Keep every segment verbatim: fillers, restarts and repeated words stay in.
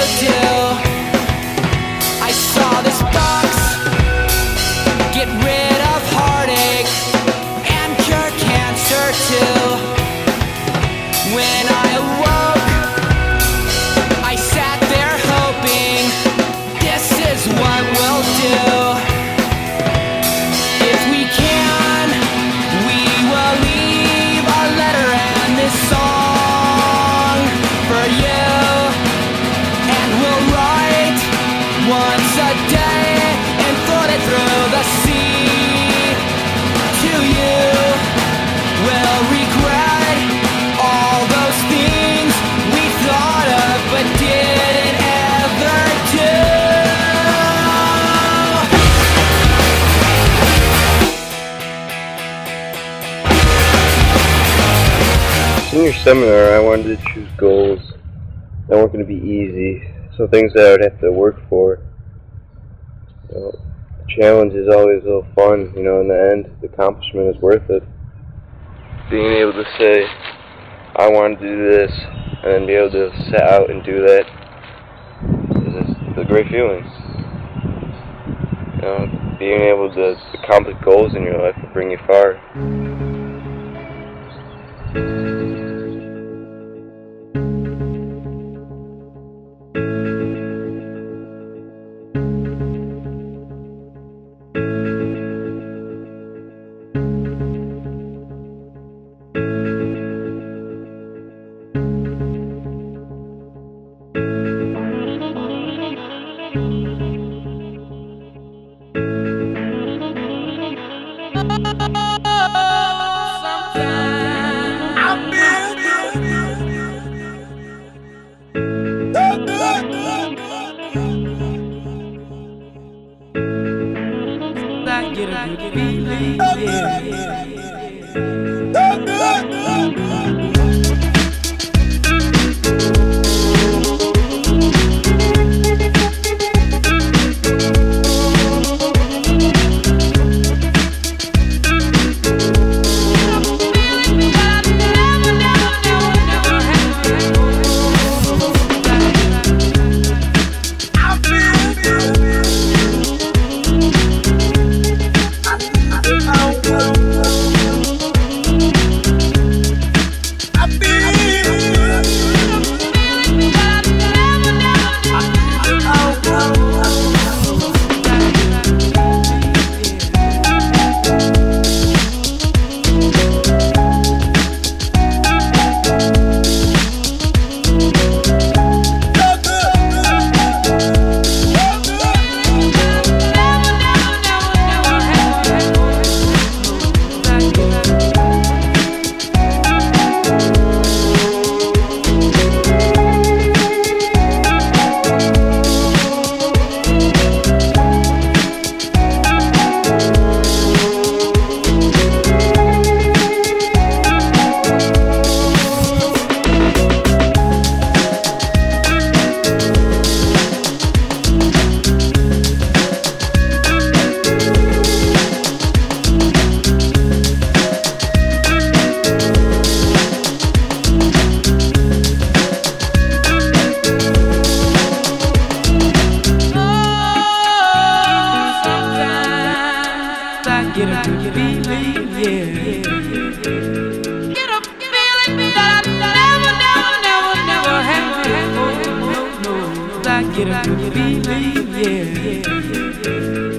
do. I saw this box get rid of heartache and cure cancer too. When I awoke, I sat there hoping this is what we'll do. If we can, we will leave a letter and this song for you, and we'll write once a day and float it through the sea to you. We'll regret all those things we thought of but didn't ever do. Senior seminar, I wanted to choose goals that weren't going to be easy, so things that I would have to work for. You know, the challenge is always a little fun, you know, in the end, the accomplishment is worth it. Being able to say, I want to do this, and then be able to set out and do that is just a great feeling. You know, being able to accomplish goals in your life will bring you far. Get a good feeling, yeah. Get a good feeling, yeah. Get a feeling that I never, never, never, never had before. No, no, I get a good feeling, yeah.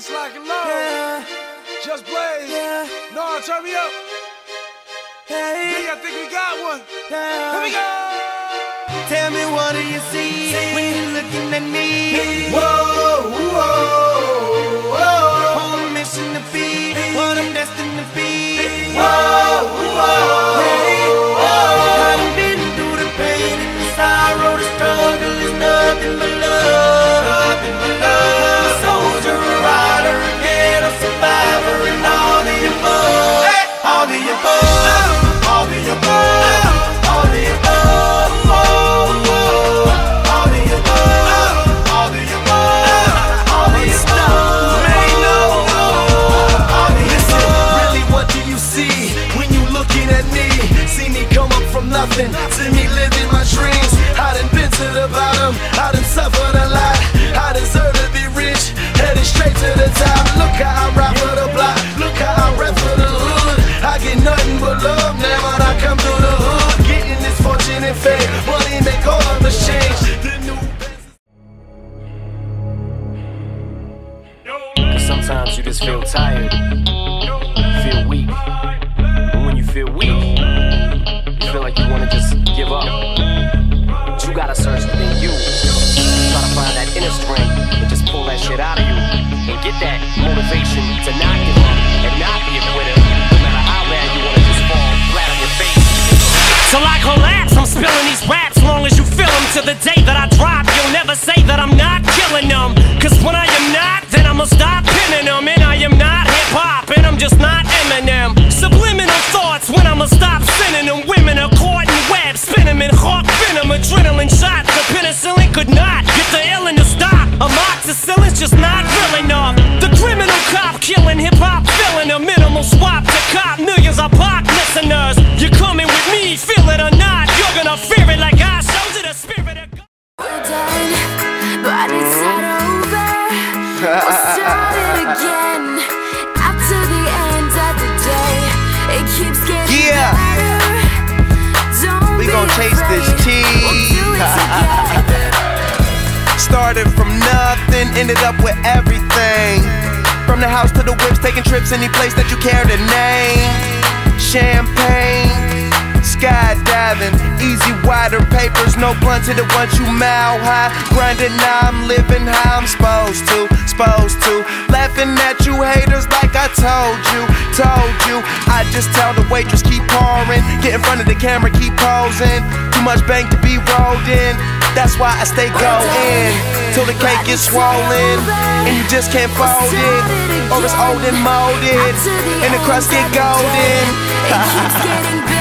Just like it low. Yeah. Just blaze. Yeah. No, turn me up. Hey. I think we got one. Yeah. Here we go. Tell me, what do you see, see when you're looking at me? Whoa, whoa, whoa. On a mission to be what I'm destined to be. Whoa, whoa, hey, whoa. I've been through the pain and the sorrow, the struggle is nothing but love. Nothing but love. A soldier, a rider, a ghetto survivor, and all the above. Hey. All the above. All the above. All the above. See me living my dreams. I done been to the bottom, I done suffered a lot. I deserve to be rich, headed straight to the top. Look how I rap for the block, look how I rap for the hood. I get nothing but love now when I come through the hood. Getting this fortune and fame, money make all of us change. The new Cause sometimes you just feel tired, feel weak. And when you feel weak, feel like you wanna just give up, but you gotta search within you. Try to find that inner strength and just pull that shit out of you and get that motivation to not give up and not be a quitter, no matter how bad you wanna just fall flat on your face. Till I collapse, I'm spilling these raps. Long as you feel them, to the day that I drop, you'll never say that I'm not killing them. Cause when I am not, then I'ma stop pinning them. And I am not hip-hop, and I'm just not Eminem. Subliminal thoughts when I'ma stop sending them. Women are caught in webs, spin them in hawk venom. Adrenaline shots, the penicillin could not get the illin' to stop. Amoxicillin's just not real enough. The criminal cop killing hip-hop, filling a minimal swap to cop millions of pop listeners. You're coming with me, feel it or not, you're gonna fear it like I showed you the spirit of God. We're done, but it's not over. We'll start it again. After the end of the day, it keeps getting Yeah. better. Don't We be gon' taste this afraid. tea. We'll do it together. Started from nothing, ended up with everything. From the house to the whips, taking trips any place that you care to name. Champagne, skydiving, easy wider papers, no blunt hit it once you mile high. Grinding now, I'm living how I'm supposed to, supposed to. Laughing at you haters like I told you, told you. I just tell the waitress keep pouring, get in front of the camera, keep posing. Too much bank to be rolled in, that's why I stay going till the cake gets swollen and you just can't fold it, or it's old and molded and the crust get golden. It keeps getting better.